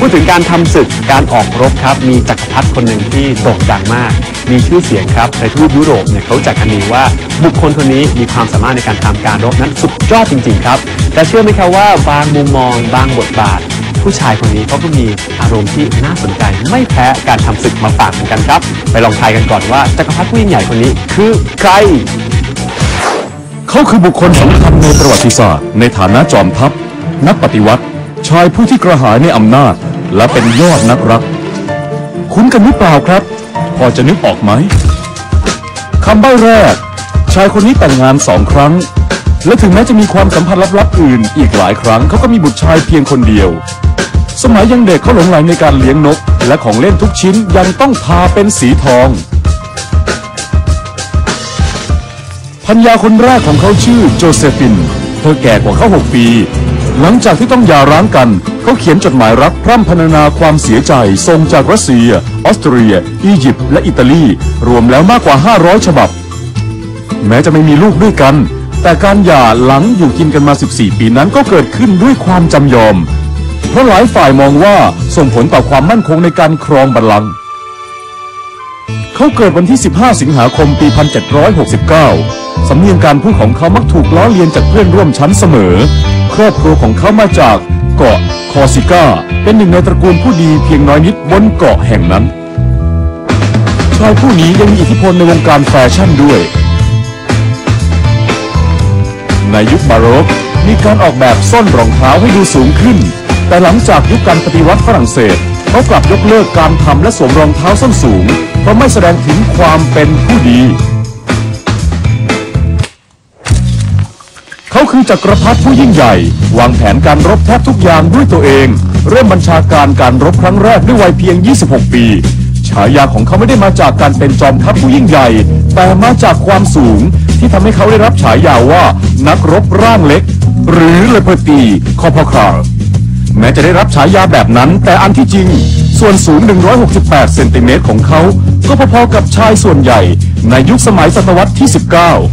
ดถึงการทำศึกการออกรบครับมีจักรพรรดิคนหนึ่งที่โด่งดังมากมีชื่อเสียงครับในทวีปยุโรปเนี่ยเขาจัดกันดีว่าบุคคลคนนี้มีความสามารถในการทำการรบนั้นสุดยอดจริงๆครับแต่เชื่อไหมครับว่าบางมุมมองบางบทบาทผู้ชายคนนี้เขาก็มีอารมณ์ที่น่าสนใจไม่แพ้การทำศึกมาฝากเหมือนกันครับไปลองทายกันก่อนว่าจักรพรรดิผู้ยิ่งใหญ่คนนี้คือใครเขาคือบุคคลสำคัญในประวัติศาสตร์ในฐานะจอมทัพนักปฏิวัติชายผู้ที่กระหายในอำนาจและเป็นยอดนักรักคุ้นกันหรือเปล่าครับพอจะนึกออกไหมคำใบ้แรกชายคนนี้แต่งงาน2 ครั้งและถึงแม้จะมีความสัมพันธ์ลับๆอื่นอีกหลายครั้งเขาก็มีบุตรชายเพียงคนเดียวสมัยยังเด็กเขาหลงใหลในการเลี้ยงนกและของเล่นทุกชิ้นยังต้องทาเป็นสีทองภรรยาคนแรกของเขาชื่อโจเซฟินเธอแก่กว่าเขา6 ปีหลังจากที่ต้องหย่าร้างกันเขาเขียนจดหมายรักพร่ำพรรณนาความเสียใจส่งจากรัสเซียออสเตรียอียิปต์และอิตาลีรวมแล้วมากกว่า500 ฉบับแม้จะไม่มีลูกด้วยกันแต่การหย่าหลังอยู่กินกันมา14 ปีนั้นก็เกิดขึ้นด้วยความจำยอมเพราะหลายฝ่ายมองว่าส่งผลต่อความมั่นคงในการครองบัลลังก์เขาเกิดวันที่15 สิงหาคมปี 1769 สำเนียงการพูดของเขามักถูกล้อเลียนจากเพื่อนร่วมชั้นเสมอครอบครัวของเขามาจากเกาะคอร์ซิก้าเป็นหนึ่งในตระกูลผู้ดีเพียงน้อยนิดบนเกาะแห่งนั้นชายผู้นี้ยังมีอิทธิพลในวงการแฟชั่นด้วยในยุคบาโรกมีการออกแบบส้นรองเท้าให้ดูสูงขึ้นแต่หลังจากยุคการปฏิวัติฝรั่งเศสเขากลับยกเลิกการทำและสวมรองเท้าส้นสูงเพราะไม่แสดงถึงความเป็นผู้ดีเขาคือจักรพรรดิผู้ยิ่งใหญ่วางแผนการรบแทบทุกอย่างด้วยตัวเองเริ่มบัญชาการการรบครั้งแรกด้วยวัยเพียง26 ปีฉายาของเขาไม่ได้มาจากการเป็นจอมทัพผู้ยิ่งใหญ่แต่มาจากความสูงที่ทำให้เขาได้รับฉายาว่านักรบร่างเล็กหรือเลเปอร์ตีคอพคาร์แม้จะได้รับฉายาแบบนั้นแต่อันที่จริงส่วนสูง168 เซนติเมตรของเขาก็พอๆกับชายส่วนใหญ่ในยุคสมัยศตวรรษที่19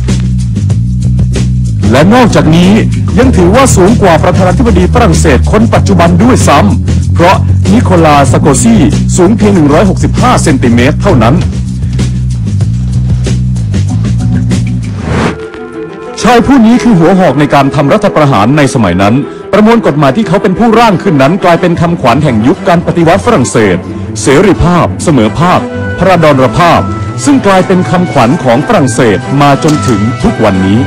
และนอกจากนี้ยังถือว่าสูงกว่าประธานาธิบดีฝรั่งเศสคนปัจจุบันด้วยซ้ำเพราะนิโคลาซาโกซีสูงเพียง165 เซนติเมตรเท่านั้นชายผู้นี้คือหัวหอกในการทำรัฐประหารในสมัยนั้นประมวลกฎหมายที่เขาเป็นผู้ร่างขึ้นนั้นกลายเป็นคำขวัญแห่งยุคการปฏิวัติฝรั่งเศสเสรีภาพเสมอภาคพระดรภาพซึ่งกลายเป็นคำขวัญของฝรั่งเศสมาจนถึงทุกวันนี้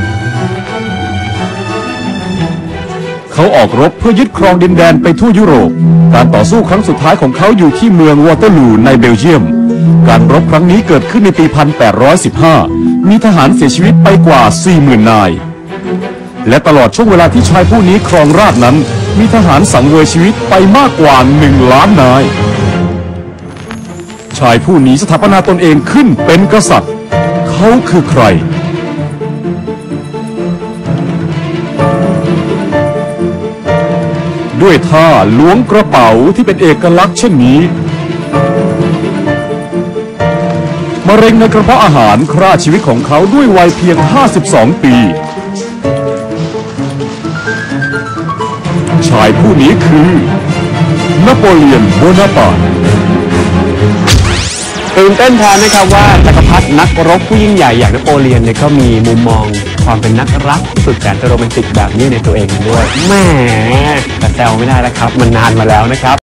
เขาออกรบเพื่อยึดครองดินแดนไปทั่วยุโรปการต่อสู้ครั้งสุดท้ายของเขาอยู่ที่เมืองวอเตอร์ลูในเบลเยียมการรบครั้งนี้เกิดขึ้นในปี 1815 มีทหารเสียชีวิตไปกว่า 40,000 นายและตลอดช่วงเวลาที่ชายผู้นี้ครองราชย์นั้นมีทหารสังเวยชีวิตไปมากกว่า1 ล้านนายชายผู้นี้สถาปนาตนเองขึ้นเป็นกษัตริย์เขาคือใครด้วยท่าล้วงกระเป๋าที่เป็นเอกลักษณ์เช่นนี้มะเร็งในกระเพาะอาหารฆ่าชีวิตของเขาด้วยวัยเพียง52 ปีชายผู้นี้คือนโปเลียนโบนาปาร์ตตื่นเต้นแทนนะครับว่าจักรพรรดินักรบผู้ยิ่งใหญ่อย่างนโปเลียนเนี่ยก็มีมุมมองความเป็นนักรักสุดแสนจะโรแมนติกแบบนี้ในตัวเองด้วยแหมแต่แซวไม่ได้แล้วครับมันนานมาแล้วนะครับ